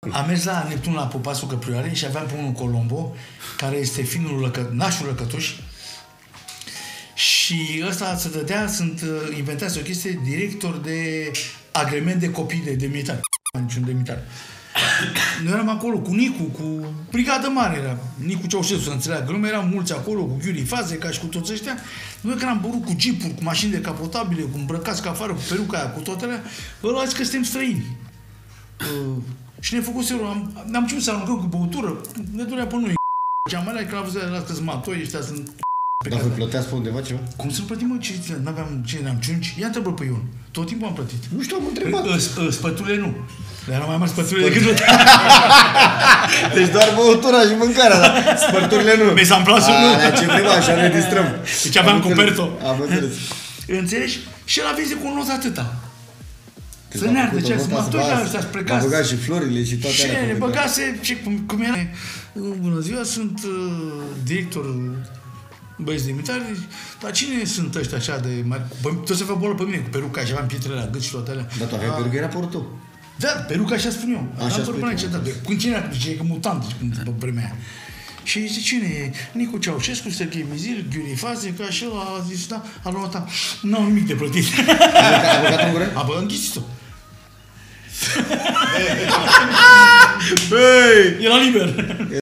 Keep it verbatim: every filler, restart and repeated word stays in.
Am mers la Neptun la Popasul Căprioare și aveam pe unul Colombo, care este finul lăcă, nașul Lăcătuș. Și ăsta se dădea, sunt inventați o chestie, director de agrement de copii de demnitari. Niciun demnitar. Noi eram acolo cu Nicu, cu brigadă mare era. Nicu Ceaușescu, să înțeleagă. Lumea eram mulți acolo, cu Ghiuri Fazeca și cu toți ăștia. Noi când am borut cu jeepuri, cu mașini decapotabile, cu îmbrăcați ca afară, cu peruca aia, cu toate alea, ăla a zis că suntem străini. Uh, și ne-a făcut serul. Am, am început să aruncăm cu băutură. Ne dorea pe noi. Cea mai la că l-a văzut, las că-s matoi, ăștia sunt... Dar vă plăteați pe undeva ceva? Cum să plătim, mă? Ce, n-aveam, ce, n-am ciunci? Ia întrebă pe Ion. Tot timpul am plătit. Nu știu, am întrebat. Spăturile nu. Dar erau mai mari spăturile decât tot. Deci doar băutura și mâncarea, dar spărturile nu. Mesamplasul nu. Alea ce vrem, așa ne distrăm. Deci aveam coperto. Am înțeles. Înțelegi? Și el avea cu un not atâta. Să ne ardă, ce să mă atunci ăsta spre casă. A băgat și florile și toate alea. Și ne băgase, ce, cum, cum era. Bună ziua, sunt uh, director băieți de imitare, dar cine sunt ăștia așa de mari? Tot se fă bolă pe mine cu peruca și aveam pietrele la gât și toate alea. Da, tu aveai peruca, era porul tău. Da, peruca așa spun eu. Așa spun eu. Da, când cine era, zice că mutant, deci, pe vremea aia. Și zice, cine e? Nicu Ceaușescu, Serghei Mizil, Ghiuri Fazeca și ăla a zis, da, a luat, n-au nimic de plătit. A băgat în gură? A bă, înghisiți-o. Băi! Era liber.